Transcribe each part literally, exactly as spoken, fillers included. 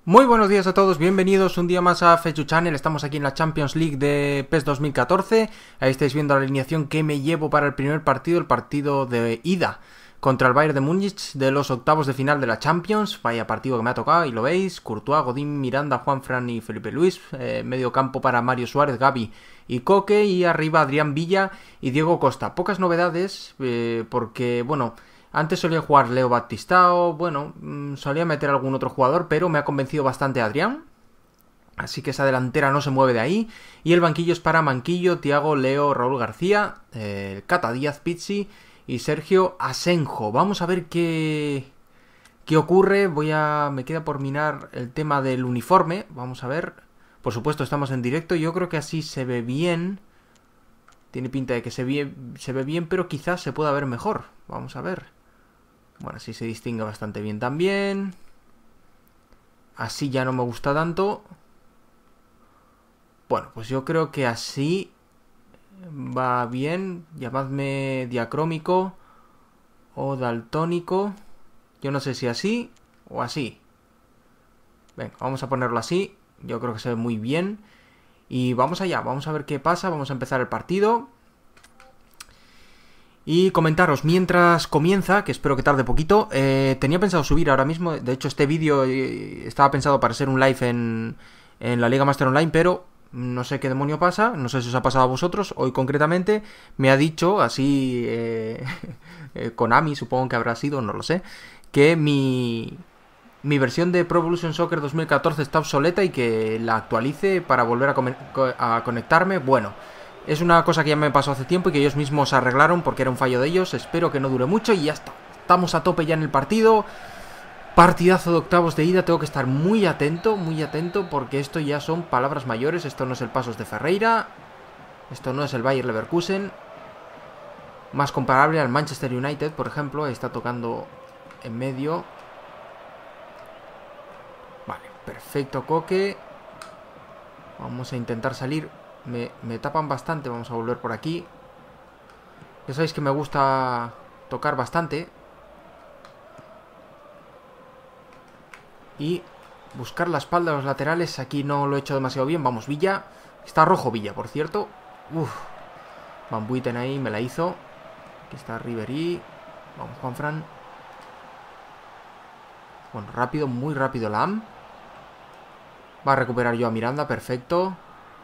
Muy buenos días a todos, bienvenidos un día más a Fechu Channel. Estamos aquí en la Champions League de PES dos mil catorce. Ahí estáis viendo la alineación que me llevo para el primer partido, el partido de ida contra el Bayern de Múnich de los octavos de final de la Champions. Vaya partido que me ha tocado, y lo veis: Courtois, Godín, Miranda, Juanfran y Felipe Luis. eh, Medio campo para Mario Suárez, Gavi y Koke, y arriba Adrián Villa y Diego Costa. Pocas novedades, eh, porque, bueno... Antes solía jugar Leo Baptistao, bueno, solía meter algún otro jugador, pero me ha convencido bastante Adrián. Así que esa delantera no se mueve de ahí. Y el banquillo es para Manquillo, Thiago, Leo, Raúl García, eh, Cata Díaz, Pizzi y Sergio Asenjo. Vamos a ver qué, qué ocurre. Voy a... Me queda por mirar el tema del uniforme. Vamos a ver. Por supuesto, estamos en directo. Yo creo que así se ve bien. Tiene pinta de que se ve, se ve bien, pero quizás se pueda ver mejor. Vamos a ver. Bueno, así se distingue bastante bien también. Así ya no me gusta tanto. Bueno, pues yo creo que así va bien. Llamadme diacrómico o daltónico. Yo no sé si así o así. Venga, vamos a ponerlo así. Yo creo que se ve muy bien. Y vamos allá, vamos a ver qué pasa. Vamos a empezar el partido. Y comentaros, mientras comienza, que espero que tarde poquito, eh, tenía pensado subir ahora mismo, de hecho este vídeo eh, estaba pensado para ser un live en, en la Liga Master Online, pero no sé qué demonio pasa, no sé si os ha pasado a vosotros. Hoy concretamente me ha dicho, así, eh, eh, Konami supongo que habrá sido, no lo sé, que mi, mi versión de Pro Evolution Soccer dos mil catorce está obsoleta y que la actualice para volver a, a conectarme. Bueno... Es una cosa que ya me pasó hace tiempo y que ellos mismos arreglaron porque era un fallo de ellos. Espero que no dure mucho y ya está. Estamos a tope ya en el partido. Partidazo de octavos de ida. Tengo que estar muy atento, muy atento, porque esto ya son palabras mayores. Esto no es el Pasos de Ferreira. Esto no es el Bayer Leverkusen. Más comparable al Manchester United, por ejemplo. Ahí está tocando en medio. Vale, perfecto, Koke. Vamos a intentar salir. Me, me tapan bastante, vamos a volver por aquí. Ya sabéis que me gusta tocar bastante y buscar la espalda de los laterales. Aquí no lo he hecho demasiado bien. Vamos, Villa. Está rojo Villa, por cierto. Uf. Van Buiten ahí, me la hizo. Aquí está Ribery. Vamos, Juanfran. Bueno, rápido, muy rápido Lam. Va a recuperar yo a Miranda, perfecto.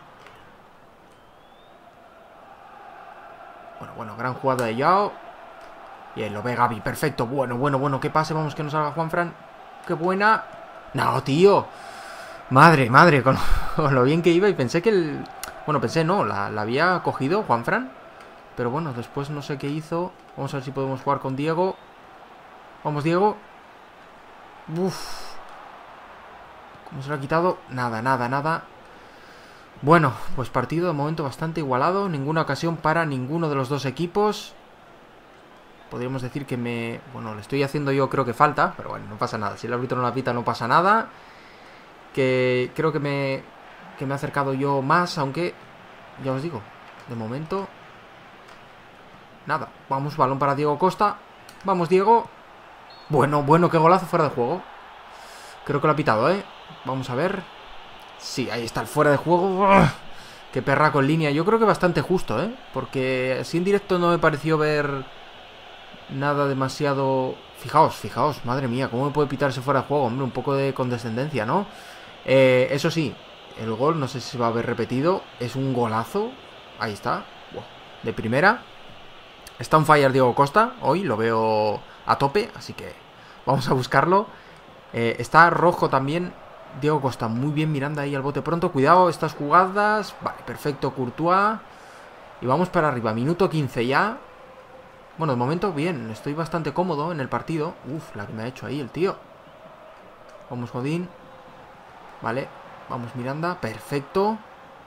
Bueno, bueno, gran jugada de Yao. Y ahí lo ve Gavi, perfecto. Bueno, bueno, bueno, que pase, vamos, que nos salga Juanfran. ¡Qué buena! ¡No, tío! Madre, madre, con, con lo bien que iba. Y pensé que el... Bueno, pensé, no, la, la había cogido Juanfran. Pero bueno, después no sé qué hizo. Vamos a ver si podemos jugar con Diego. Vamos, Diego. Uf. ¿Cómo se lo ha quitado? Nada, nada, nada. Bueno, pues partido de momento bastante igualado. Ninguna ocasión para ninguno de los dos equipos. Podríamos decir que me... Bueno, le estoy haciendo yo, creo que falta. Pero bueno, no pasa nada. Si el árbitro no la pita, no pasa nada. Que creo que me... Que me he acercado yo más, aunque... Ya os digo, de momento... Nada. Vamos, balón para Diego Costa. Vamos, Diego. Bueno, bueno, qué golazo fuera de juego. Creo que lo ha pitado, ¿eh? Vamos a ver... Sí, ahí está el fuera de juego. ¡Ugh! Qué perraco en línea. Yo creo que bastante justo, ¿eh? Porque así en directo no me pareció ver nada demasiado... Fijaos, fijaos, madre mía, ¿cómo me puede pitar ese fuera de juego? Hombre, un poco de condescendencia, ¿no? Eh, eso sí, el gol, no sé si se va a ver repetido. Es un golazo. Ahí está. Wow. De primera. Está un fire Diego Costa. Hoy lo veo a tope, así que vamos a buscarlo. Eh, está rojo también Diego Costa, muy bien, Miranda ahí al bote pronto. Cuidado estas jugadas. Vale, perfecto, Courtois. Y vamos para arriba, minuto quince ya. Bueno, de momento bien, estoy bastante cómodo en el partido. Uf, la que me ha hecho ahí el tío. Vamos, Godín. Vale, vamos, Miranda, perfecto.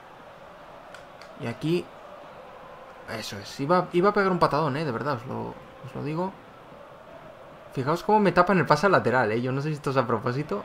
Y aquí... Eso es, iba, iba a pegar un patadón, eh, de verdad, os lo, os lo digo. Fijaos cómo me tapan el pase al lateral, eh. Yo no sé si esto es a propósito.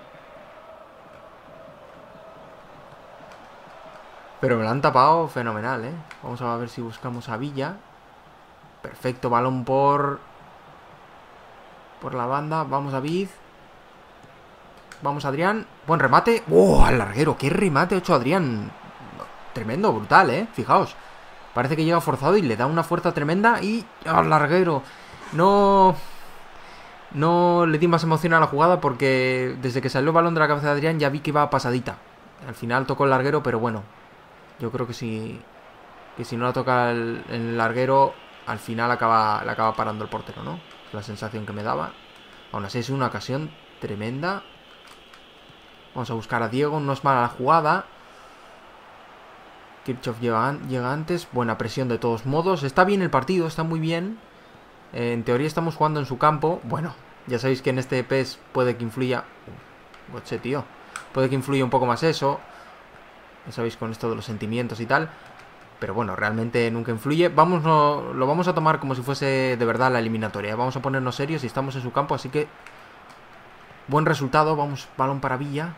Pero me lo han tapado fenomenal, ¿eh? Vamos a ver si buscamos a Villa. Perfecto, balón por... Por la banda. Vamos a Vid. Vamos, Adrián. Buen remate. ¡Oh, al larguero! ¡Qué remate ha hecho Adrián! Tremendo, brutal, ¿eh? Fijaos. Parece que llega forzado y le da una fuerza tremenda. Y al larguero. No... No le di más emoción a la jugada porque desde que salió el balón de la cabeza de Adrián ya vi que iba pasadita. Al final tocó el larguero, pero bueno. Yo creo que si... Que si no la toca el, el larguero, al final acaba, la acaba parando el portero, ¿no? Es la sensación que me daba. Aún así es una ocasión tremenda. Vamos a buscar a Diego. No es mala la jugada. Kirchhoff llega, llega antes. Buena presión de todos modos. Está bien el partido, está muy bien. Eh, en teoría estamos jugando en su campo. Bueno, ya sabéis que en este P E S puede que influya... Uh, Goche, tío. Puede que influya un poco más eso. Ya sabéis con esto de los sentimientos y tal. Pero bueno, realmente nunca influye. Vamos, no, lo vamos a tomar como si fuese de verdad la eliminatoria. Vamos a ponernos serios y estamos en su campo, así que... Buen resultado. Vamos, balón para Villa.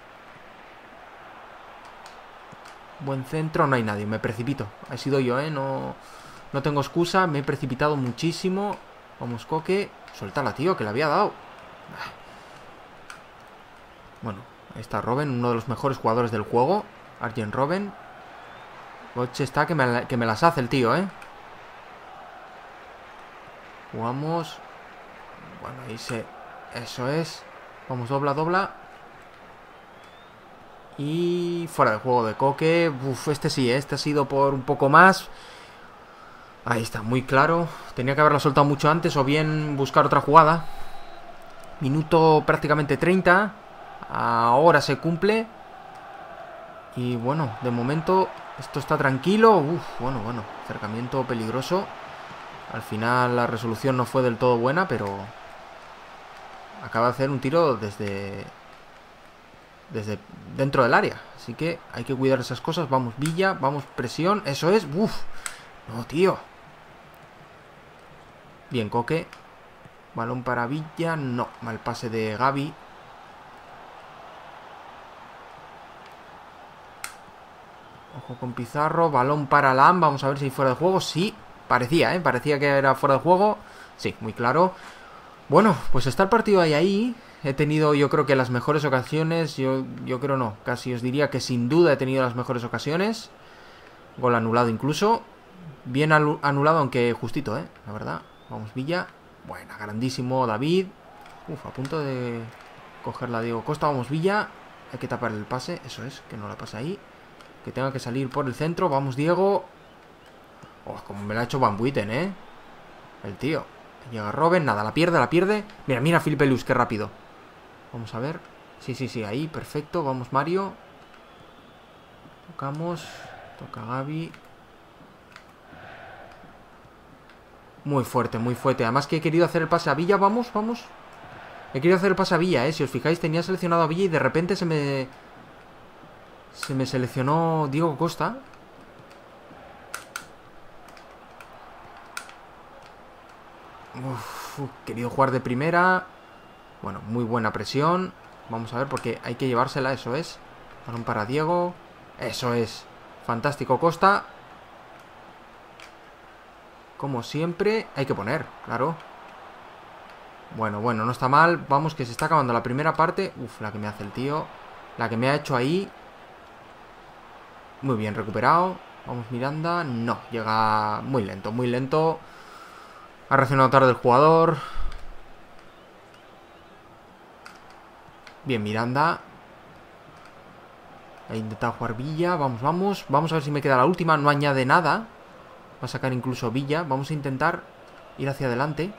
Buen centro. No hay nadie, me precipito. He sido yo, ¿eh? No, no tengo excusa. Me he precipitado muchísimo. Vamos, Coque. Suéltala, tío, que le había dado. Bueno, ahí está Robben, uno de los mejores jugadores del juego. Arjen Robben. Goche está que me, que me las hace el tío, ¿eh? Jugamos. Bueno, ahí se... Eso es. Vamos, dobla, dobla. Y fuera de juego de Coque. Uf, este sí, ¿eh? Este ha sido por un poco más. Ahí está, muy claro. Tenía que haberla soltado mucho antes o bien buscar otra jugada. Minuto prácticamente treinta. Ahora se cumple. Y bueno, de momento esto está tranquilo. Uf, bueno, bueno, acercamiento peligroso. Al final la resolución no fue del todo buena, pero acaba de hacer un tiro desde desde dentro del área. Así que hay que cuidar esas cosas. Vamos, Villa, vamos, presión. Eso es, uf. No, tío. Bien, Coque. Balón para Villa. No, mal pase de Gavi. Ojo con Pizarro. Balón para Lam. Vamos a ver si fuera de juego. Sí, parecía, ¿eh? Parecía que era fuera de juego. Sí, muy claro. Bueno, pues está el partido ahí ahí. He tenido, yo creo que las mejores ocasiones. Yo, yo creo no. Casi os diría que sin duda he tenido las mejores ocasiones. Gol anulado incluso. Bien anulado, aunque justito, ¿eh? La verdad. Vamos, Villa. Buena, grandísimo David. Uf, a punto de cogerla Diego Costa. Vamos, Villa. Hay que tapar el pase. Eso es, que no la pase ahí. Que tenga que salir por el centro. Vamos, Diego. Oh, como me la ha hecho Van Buiten, ¿eh? El tío. Llega Robben. Nada, la pierde, la pierde. Mira, mira Filipe Luis, qué rápido. Vamos a ver. Sí, sí, sí, ahí, perfecto. Vamos, Mario. Tocamos. Toca Gavi. Muy fuerte, muy fuerte. Además que he querido hacer el pase a Villa. Vamos, vamos. He querido hacer el pase a Villa, ¿eh? Si os fijáis, tenía seleccionado a Villa y de repente se me... Se me seleccionó Diego Costa. Uf, uf, querido jugar de primera. Bueno, muy buena presión. Vamos a ver porque hay que llevársela, eso es. Balón para Diego. Eso es. Fantástico Costa. Como siempre, hay que poner, claro. Bueno, bueno, no está mal. Vamos, que se está acabando la primera parte. Uf, la que me hace el tío. La que me ha hecho ahí. Muy bien recuperado. Vamos, Miranda. No, llega muy lento, muy lento. Ha reaccionado tarde el jugador. Bien, Miranda. Ha intentado jugar Villa. Vamos, vamos. Vamos a ver si me queda la última. No añade nada. Va a sacar incluso Villa. Vamos a intentar ir hacia adelante.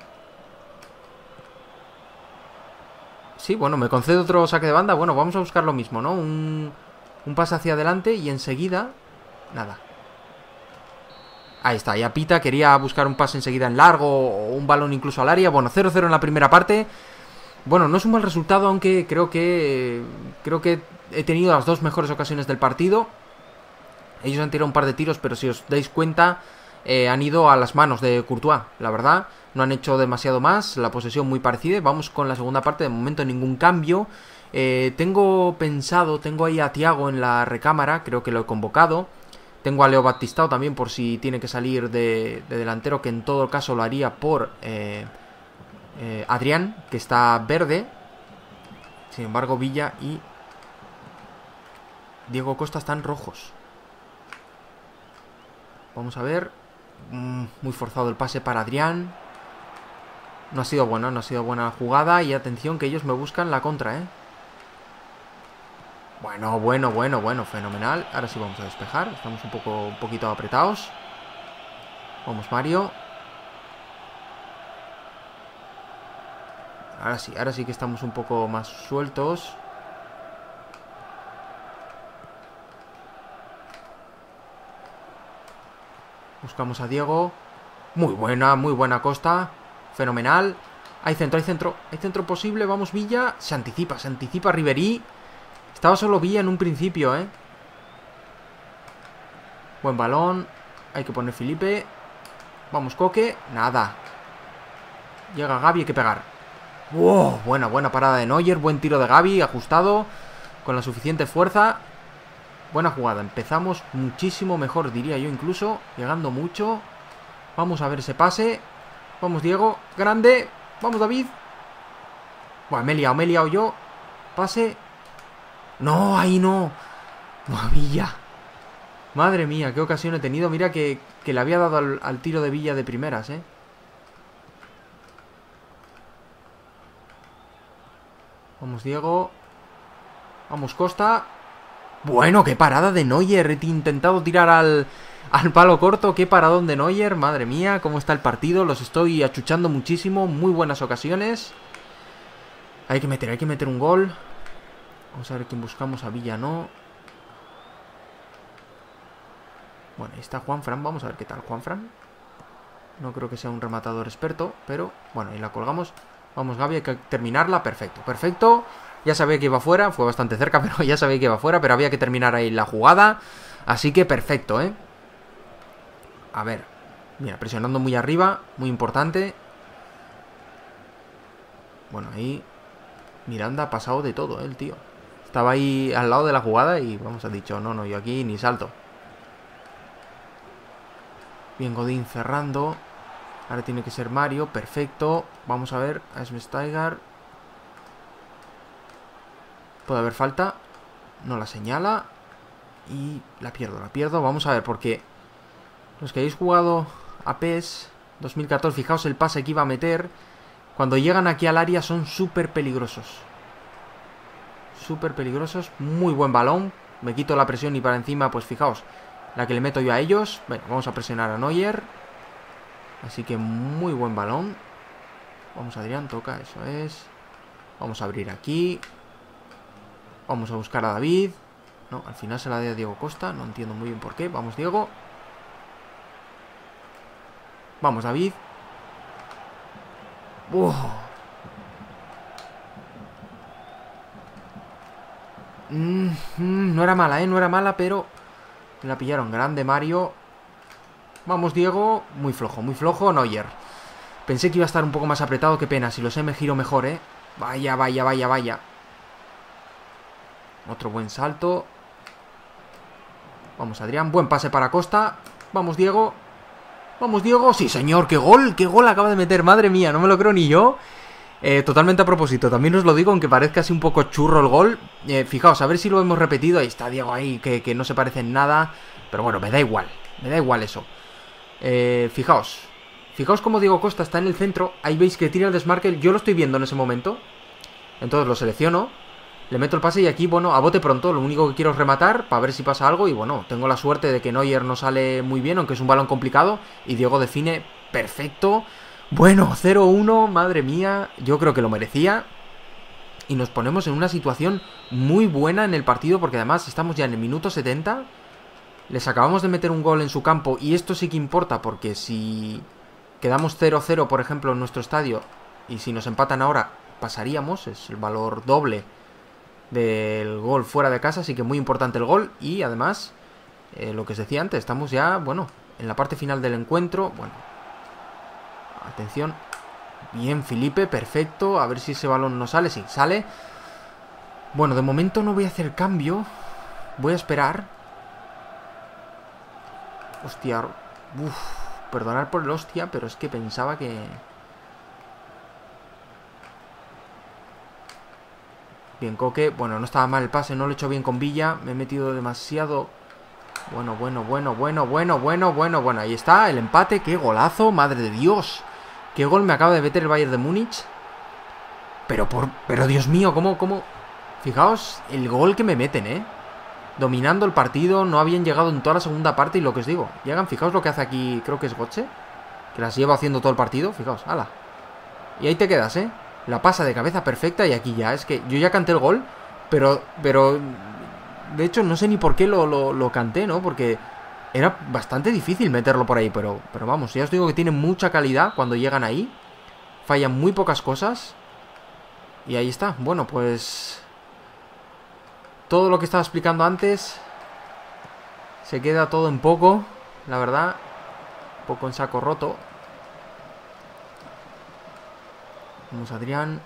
Sí, bueno, me concede otro saque de banda. Bueno, vamos a buscar lo mismo, ¿no? Un, un pase hacia adelante y enseguida... Nada. Ahí está, ya pita. Quería buscar un pase enseguida en largo o un balón incluso al área. Bueno, cero cero en la primera parte. Bueno, no es un mal resultado, aunque creo que... Creo que he tenido las dos mejores ocasiones del partido. Ellos han tirado un par de tiros, pero si os dais cuenta... Eh, han ido a las manos de Courtois, la verdad. No han hecho demasiado más. La posesión muy parecida. Vamos con la segunda parte. De momento ningún cambio. eh, Tengo pensado, tengo ahí a Thiago en la recámara. Creo que lo he convocado. Tengo a Leo Baptistao también por si tiene que salir de, de delantero, que en todo caso lo haría por eh, eh, Adrián, que está verde. Sin embargo, Villa y Diego Costa están rojos. Vamos a ver. Mm, muy forzado el pase para Adrián. No ha sido bueno, no ha sido buena la jugada. Y atención que ellos me buscan la contra, ¿eh? Bueno, bueno, bueno, bueno, fenomenal. Ahora sí vamos a despejar. Estamos un poco, un poquito apretados. Vamos, Mario. Ahora sí, ahora sí que estamos un poco más sueltos. Buscamos a Diego. Muy buena, muy buena Costa. Fenomenal. Hay centro, hay centro. Hay centro posible. Vamos, Villa. Se anticipa, se anticipa Ribery. Estaba solo Villa en un principio, ¿eh? Buen balón. Hay que poner Felipe. Vamos, Coque. Nada. Llega Gavi, hay que pegar. ¡Wow! Buena, buena parada de Neuer. Buen tiro de Gavi, ajustado. Con la suficiente fuerza. Buena jugada. Empezamos muchísimo mejor, diría yo incluso. Llegando mucho. Vamos a ver ese pase. Vamos, Diego. Grande. Vamos, David. Bueno, me he liado, me he liado yo. Pase. No, ahí no. Villa. Madre mía, qué ocasión he tenido. Mira que, que le había dado al, al tiro de Villa de primeras, ¿eh? Vamos, Diego. Vamos, Costa. Bueno, qué parada de Neuer. He intentado tirar al, al palo corto. Qué paradón de Neuer. Madre mía, cómo está el partido. Los estoy achuchando muchísimo. Muy buenas ocasiones. Hay que meter, hay que meter un gol. Vamos a ver quién buscamos. A Villa, no. Bueno, ahí está Juanfran. Vamos a ver qué tal Juanfran. No creo que sea un rematador experto, pero bueno, ahí la colgamos. Vamos, Gavi, hay que terminarla. Perfecto, perfecto. Ya sabía que iba fuera, fue bastante cerca, pero ya sabía que iba fuera, pero había que terminar ahí la jugada. Así que perfecto, ¿eh? A ver, mira, presionando muy arriba, muy importante. Bueno, ahí Miranda ha pasado de todo, ¿eh? El tío estaba ahí al lado de la jugada y vamos, ha dicho, no, no, yo aquí ni salto. Bien, Godín cerrando. Ahora tiene que ser Mario, perfecto. Vamos a ver, a Schweinsteiger. Puede haber falta. No la señala. Y la pierdo, la pierdo. Vamos a ver, porque los que hayáis jugado a P E S dos mil catorce, fijaos el pase que iba a meter. Cuando llegan aquí al área son súper peligrosos. Súper peligrosos. Muy buen balón. Me quito la presión y para encima, pues fijaos, la que le meto yo a ellos. Bueno, vamos a presionar a Neuer. Así que muy buen balón. Vamos, Adrián, toca, eso es. Vamos a abrir aquí. Vamos a buscar a David. No, al final se la dio a Diego Costa. No entiendo muy bien por qué. Vamos, Diego. Vamos, David. ¡Wow! Mm, mm, no era mala, ¿eh? No era mala, pero me la pillaron. Grande, Mario. Vamos, Diego. Muy flojo, muy flojo. Neuer. Pensé que iba a estar un poco más apretado. Qué pena. Si lo sé, me giro mejor, ¿eh? Vaya, vaya, vaya, vaya. Otro buen salto. Vamos, Adrián. Buen pase para Costa. Vamos, Diego. Vamos, Diego. Sí, señor. ¡Qué gol! ¡Qué gol acaba de meter! Madre mía, no me lo creo ni yo. Eh, totalmente a propósito. También os lo digo, aunque parezca así un poco churro el gol. Eh, fijaos, a ver si lo hemos repetido. Ahí está Diego ahí, que, que no se parece en nada. Pero bueno, me da igual. Me da igual eso. Eh, fijaos. Fijaos cómo Diego Costa está en el centro. Ahí veis que tira el desmarque. Yo lo estoy viendo en ese momento. Entonces lo selecciono. Le meto el pase y aquí, bueno, a bote pronto. Lo único que quiero es rematar para ver si pasa algo. Y bueno, tengo la suerte de que Neuer no sale muy bien, aunque es un balón complicado. Y Diego define perfecto. Bueno, cero uno, madre mía. Yo creo que lo merecía. Y nos ponemos en una situación muy buena en el partido, porque además estamos ya en el minuto setenta. Les acabamos de meter un gol en su campo. Y esto sí que importa, porque si quedamos cero cero, por ejemplo, en nuestro estadio, y si nos empatan ahora, pasaríamos. Es el valor doble del gol fuera de casa, así que muy importante el gol. Y además, eh, lo que os decía antes, estamos ya, bueno, en la parte final del encuentro. Bueno, atención. Bien, Felipe, perfecto. A ver si ese balón no sale. Sí, sale. Bueno, de momento no voy a hacer cambio. Voy a esperar. Hostia. Uf, perdonad por el hostia, pero es que pensaba que... Bien, Coque. Bueno, no estaba mal el pase, no lo he hecho bien con Villa. Me he metido demasiado. Bueno, bueno, bueno, bueno, bueno, bueno, bueno, bueno. Ahí está, el empate. ¡Qué golazo! ¡Madre de Dios! ¡Qué gol me acaba de meter el Bayern de Múnich! Pero por... Pero Dios mío, ¿cómo, cómo? Fijaos el gol que me meten, ¿eh? Dominando el partido, no habían llegado en toda la segunda parte y lo que os digo. Llegan, fijaos lo que hace aquí, creo que es Götze. Que las lleva haciendo todo el partido, fijaos, ala. Y ahí te quedas, ¿eh? La pasa de cabeza perfecta y aquí ya, es que yo ya canté el gol, pero, pero, de hecho no sé ni por qué lo, lo, lo canté, ¿no? Porque era bastante difícil meterlo por ahí, pero, pero vamos, ya os digo que tienen mucha calidad cuando llegan ahí, fallan muy pocas cosas, y ahí está, bueno, pues, todo lo que estaba explicando antes, se queda todo en poco, la verdad, un poco en saco roto. Vamos, Adrián.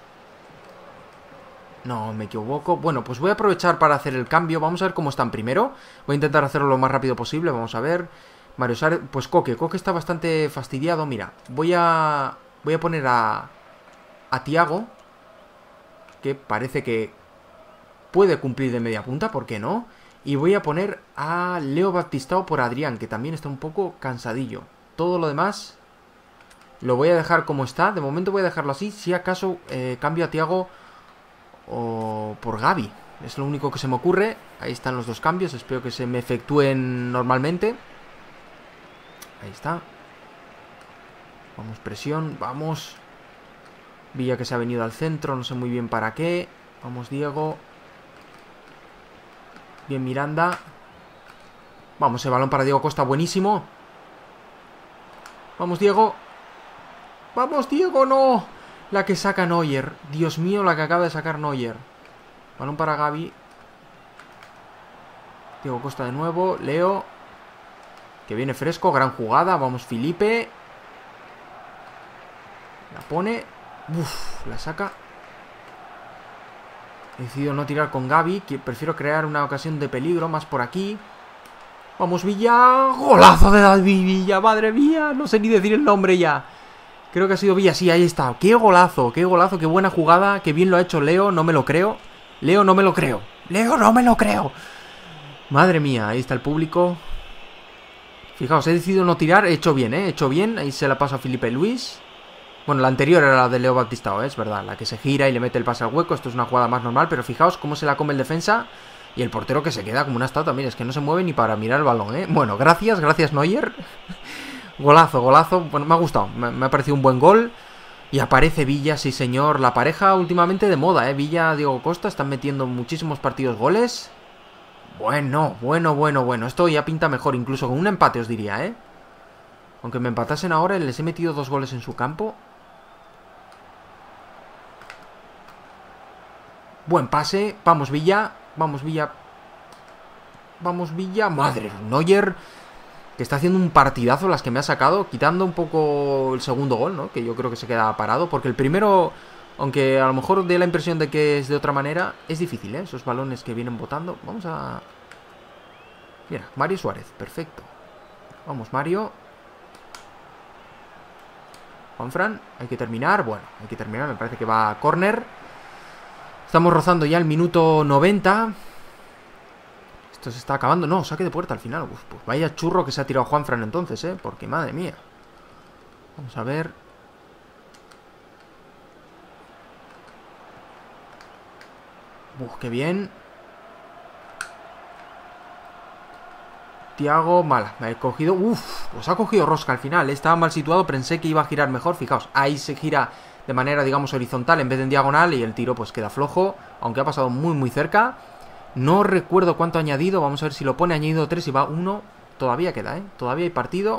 No, me equivoco. Bueno, pues voy a aprovechar para hacer el cambio. Vamos a ver cómo están primero. Voy a intentar hacerlo lo más rápido posible. Vamos a ver. Mario Suárez. Pues Coque. Coque está bastante fastidiado. Mira, voy a... Voy a poner a... A Thiago. Que parece que... Puede cumplir de media punta. ¿Por qué no? Y voy a poner a Leo Baptistao por Adrián. Que también está un poco cansadillo. Todo lo demás... Lo voy a dejar como está. De momento voy a dejarlo así. Si acaso eh, cambio a Thiago o por Gavi. Es lo único que se me ocurre. Ahí están los dos cambios. Espero que se me efectúen normalmente. Ahí está. Vamos, presión. Vamos. Villa que se ha venido al centro. No sé muy bien para qué. Vamos, Diego. Bien, Miranda. Vamos, el balón para Diego Costa. Buenísimo. Vamos, Diego. ¡Vamos, Diego! ¡No! La que saca Neuer. Dios mío, la que acaba de sacar Neuer. Balón para Gavi. Diego Costa de nuevo. Leo. Que viene fresco. Gran jugada. Vamos, Felipe. La pone. Uf, la saca. He decidido no tirar con Gavi. Que prefiero crear una ocasión de peligro. Más por aquí. Vamos, Villa. ¡Golazo de David Villa! ¡Madre mía! No sé ni decir el nombre ya. Creo que ha sido Villa, sí, ahí está. ¡Qué golazo! ¡Qué golazo! ¡Qué buena jugada! ¡Qué bien lo ha hecho Leo! No me lo creo. Leo, no me lo creo. Leo, no me lo creo. Madre mía, ahí está el público. Fijaos, he decidido no tirar. He hecho bien, ¿eh? He hecho bien. Ahí se la paso a Felipe Luis. Bueno, la anterior era la de Leo Baptistao, ¿eh? Es verdad. La que se gira y le mete el pase al hueco. Esto es una jugada más normal. Pero fijaos cómo se la come el defensa. Y el portero que se queda como una estatua. Mira, es que no se mueve ni para mirar el balón, ¿eh? Bueno, gracias, gracias Neuer. Golazo, golazo. Bueno, me ha gustado. Me, me ha parecido un buen gol. Y aparece Villa, sí señor. La pareja últimamente de moda, ¿eh? Villa, Diego Costa están metiendo muchísimos partidos goles. Bueno, bueno, bueno, bueno. Esto ya pinta mejor. Incluso con un empate os diría, ¿eh? Aunque me empatasen ahora, les he metido dos goles en su campo. Buen pase. Vamos, Villa. Vamos, Villa. Vamos, Villa. Madre, Neuer... Que está haciendo un partidazo las que me ha sacado. Quitando un poco el segundo gol, ¿no? Que yo creo que se queda parado. Porque el primero, aunque a lo mejor dé la impresión de que es de otra manera, es difícil, ¿eh? Esos balones que vienen botando. Vamos a... Mira, Mario Suárez, perfecto. Vamos, Mario. Juanfran, hay que terminar. Bueno, hay que terminar, me parece que va a córner. Estamos rozando ya el minuto noventa. Esto se está acabando. No, saque de puerta al final. Uf, pues vaya churro que se ha tirado Juanfran entonces, ¿eh? Porque madre mía. Vamos a ver. Uf, qué bien. Thiago, mala. Me he cogido. Uf, pues ha cogido rosca al final. Estaba mal situado. Pensé que iba a girar mejor. Fijaos, ahí se gira de manera, digamos, horizontal en vez de en diagonal. Y el tiro pues queda flojo. Aunque ha pasado muy, muy cerca. No recuerdo cuánto ha añadido. Vamos a ver si lo pone. Ha añadido tres y va uno. Todavía queda, ¿eh? Todavía hay partido.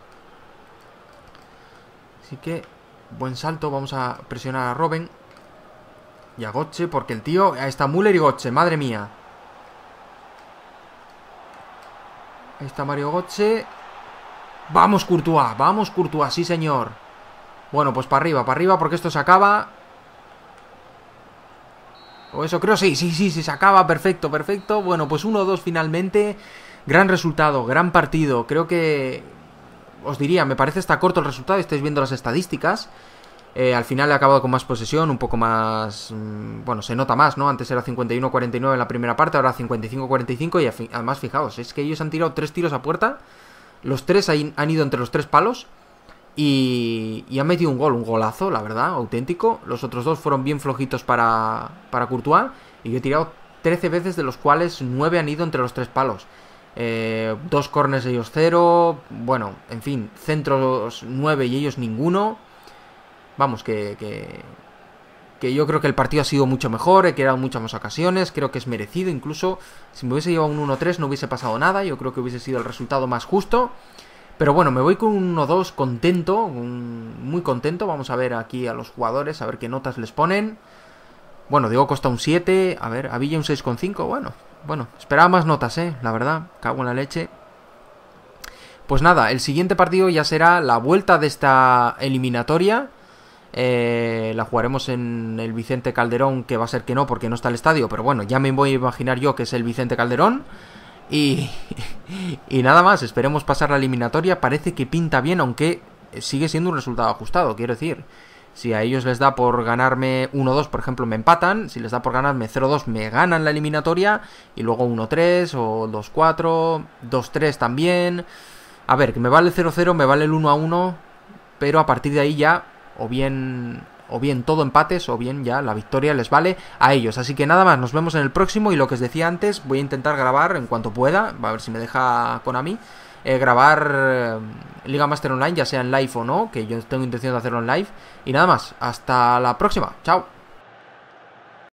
Así que, buen salto. Vamos a presionar a Robben. Y a Götze, porque el tío... Ahí está Müller y Götze, madre mía. Ahí está Mario Götze. Vamos, Courtois. Vamos, Courtois, sí señor. Bueno, pues para arriba, para arriba, porque esto se acaba... O eso creo, sí, sí, sí, sí, se acaba, perfecto, perfecto. Bueno, pues uno dos finalmente. Gran resultado, gran partido. Creo que... Os diría, me parece está corto el resultado. Estáis viendo las estadísticas. Eh, al final he acabado con más posesión, un poco más... Mmm, bueno, se nota más, ¿no? Antes era cincuenta y uno cuarenta y nueve en la primera parte, ahora cincuenta y cinco cuarenta y cinco. Y además, fijaos, es que ellos han tirado tres tiros a puerta. Los tres han ido entre los tres palos. Y, y han metido un gol, un golazo, la verdad, auténtico. Los otros dos fueron bien flojitos para, para Courtois. Y yo he tirado trece veces, de los cuales nueve han ido entre los tres palos. Eh, dos corners ellos cero. Bueno, en fin, centros nueve y ellos ninguno. Vamos, que, que, que yo creo que el partido ha sido mucho mejor, he creado muchas más ocasiones, creo que es merecido, incluso si me hubiese llevado un uno tres no hubiese pasado nada, yo creo que hubiese sido el resultado más justo. Pero bueno, me voy con un uno dos contento, un, muy contento. Vamos a ver aquí a los jugadores, a ver qué notas les ponen. Bueno, Diego Costa un siete, a ver, a Villa un seis coma cinco, bueno, bueno, esperaba más notas, eh, la verdad, cago en la leche. Pues nada, el siguiente partido ya será la vuelta de esta eliminatoria. Eh, la jugaremos en el Vicente Calderón, que va a ser que no, porque no está el estadio, pero bueno, ya me voy a imaginar yo que es el Vicente Calderón. Y, y nada más, esperemos pasar la eliminatoria. Parece que pinta bien, aunque sigue siendo un resultado ajustado, quiero decir. Si a ellos les da por ganarme uno dos, por ejemplo, me empatan. Si les da por ganarme cero dos, me ganan la eliminatoria. Y luego uno tres o dos cuatro, dos tres también. A ver, que me vale el cero cero, me vale el uno a uno, pero a partir de ahí ya o bien o bien todo empates o bien ya la victoria les vale a ellos. Así que nada más, nos vemos en el próximo. Y lo que os decía antes, voy a intentar grabar en cuanto pueda, a ver si me deja Konami, eh, grabar eh, Liga Master Online, ya sea en live o no, que yo tengo intención de hacerlo en live. Y nada más, hasta la próxima, chao.